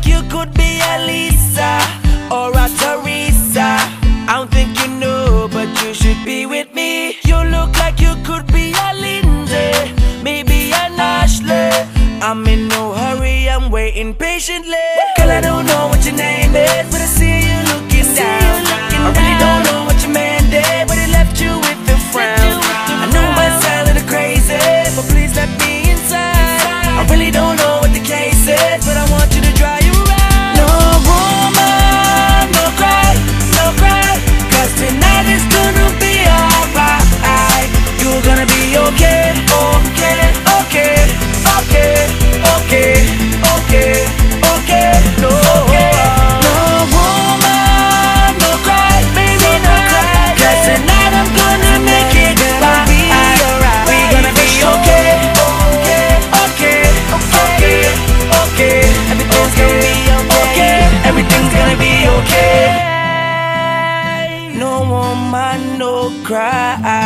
like you could be a Lisa or a Teresa. I don't think you know, but you should be with me. You look like you could be a Lindsay, maybe an Ashley. I'm in no hurry, I'm waiting patiently. Girl, I don't know what your name is, but I see you looking down. I really don't know what your man did, but he left you with a frown. I know I sound a little crazy, but please let me inside. I really don't know what the case is, but I want you to dry your eyes. No woman, no cry, no cry, 'cause tonight is gonna be alright. You're gonna be okay, okay, okay, okay, okay, okay, okay, no, no woman, no cry, baby, no cry, 'cause tonight I'm gonna make it right. We're gonna be okay, okay, okay, okay, okay, everything's gonna be okay, everything's gonna be okay. No woman, no cry.